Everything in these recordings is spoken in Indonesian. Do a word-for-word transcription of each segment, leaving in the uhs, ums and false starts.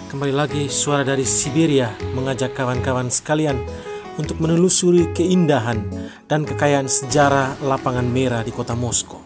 Kembali lagi Suara dari Siberia mengajak kawan-kawan sekalian untuk menelusuri keindahan dan kekayaan sejarah lapangan merah di kota Moskow.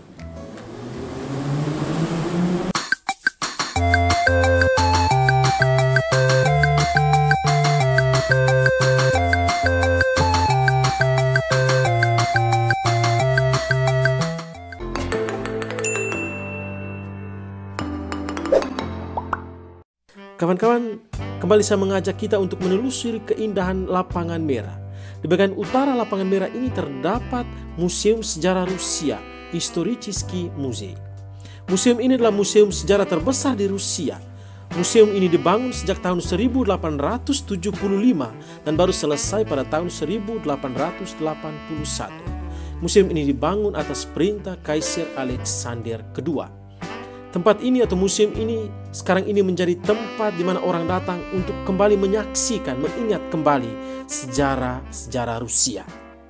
Kawan-kawan, kembali saya mengajak kita untuk menelusuri keindahan lapangan merah. Di bagian utara lapangan merah ini terdapat Museum Sejarah Rusia, Historichisky Muzey. Museum ini adalah museum sejarah terbesar di Rusia. Museum ini dibangun sejak tahun seribu delapan ratus tujuh puluh lima dan baru selesai pada tahun seribu delapan ratus delapan puluh satu. Museum ini dibangun atas perintah Kaisar Alexander kedua. Tempat ini atau museum ini sekarang ini menjadi tempat di mana orang datang untuk kembali menyaksikan, mengingat kembali sejarah-sejarah Rusia.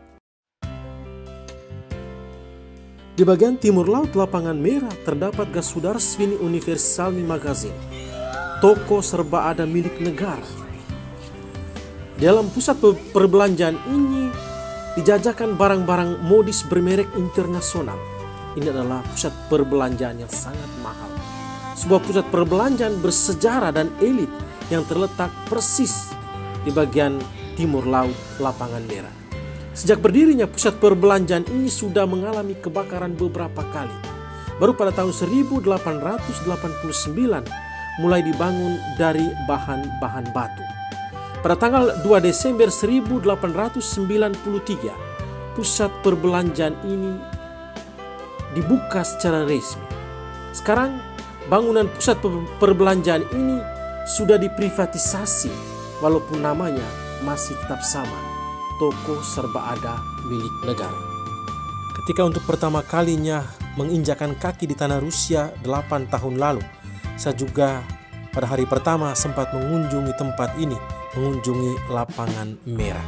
Di bagian timur laut lapangan merah terdapat Gasudarstvenny Universalny Magazin, toko serba ada milik negara. Dalam pusat perbelanjaan ini dijajakan barang-barang modis bermerek internasional. Ini adalah pusat perbelanjaan yang sangat mahal. Sebuah pusat perbelanjaan bersejarah dan elit yang terletak persis di bagian timur laut lapangan merah. Sejak berdirinya pusat perbelanjaan ini sudah mengalami kebakaran beberapa kali. Baru pada tahun seribu delapan ratus delapan puluh sembilan mulai dibangun dari bahan-bahan batu. Pada tanggal dua Desember seribu delapan ratus sembilan puluh tiga, pusat perbelanjaan ini dibuka secara resmi. Sekarang bangunan pusat perbelanjaan ini sudah diprivatisasi, walaupun namanya masih tetap sama, toko serba ada milik negara. Ketika untuk pertama kalinya menginjakan kaki di tanah Rusia delapan tahun lalu, saya juga pada hari pertama sempat mengunjungi tempat ini, mengunjungi lapangan merah.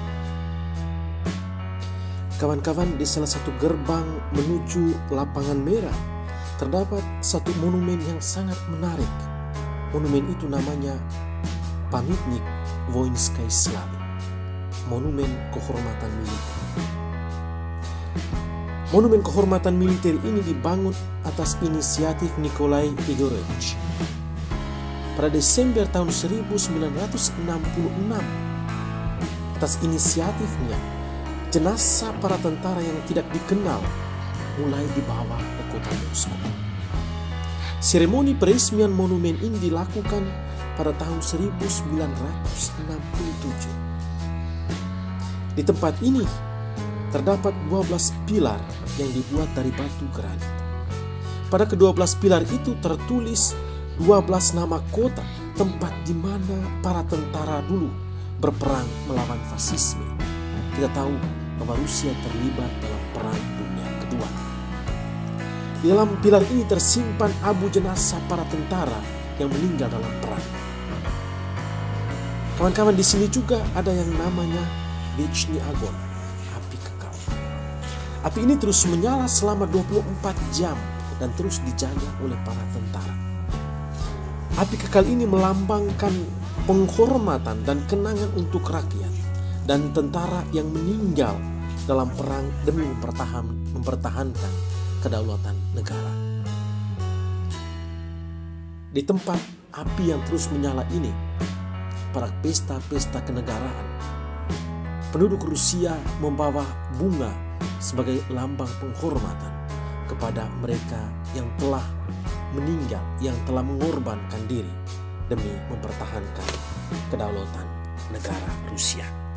Kawan-kawan, di salah satu gerbang menuju lapangan merah terdapat satu monumen yang sangat menarik. Monumen itu namanya Pamyatnik Voinskay Slavy, monumen kehormatan militer. Monumen kehormatan militer ini dibangun atas inisiatif Nikolai Igorovich. Pada Desember tahun seribu sembilan ratus enam puluh enam, atas inisiatifnya, jenazah para tentara yang tidak dikenal mulai dibawa ke kota Moskow. Seremoni peresmian monumen ini dilakukan pada tahun seribu sembilan ratus enam puluh tujuh. Di tempat ini terdapat dua belas pilar yang dibuat dari batu granit. Pada kedua belas pilar itu tertulis dua belas nama kota, tempat di mana para tentara dulu berperang melawan fasisme. Kita tahu bahwa Rusia terlibat dalam Perang Dunia Kedua. Di dalam pilar ini tersimpan abu jenazah para tentara yang meninggal dalam perang. Kawan-kawan, di sini juga ada yang namanya Vechny Ogon, api kekal. Api ini terus menyala selama dua puluh empat jam dan terus dijaga oleh para tentara. Api kekal ini melambangkan penghormatan dan kenangan untuk rakyat dan tentara yang meninggal dalam perang demi mempertahan, mempertahankan kedaulatan negara. Di tempat api yang terus menyala ini, pada pesta-pesta kenegaraan, penduduk Rusia membawa bunga sebagai lambang penghormatan kepada mereka yang telah meninggal, yang telah mengorbankan diri demi mempertahankan kedaulatan negara Rusia.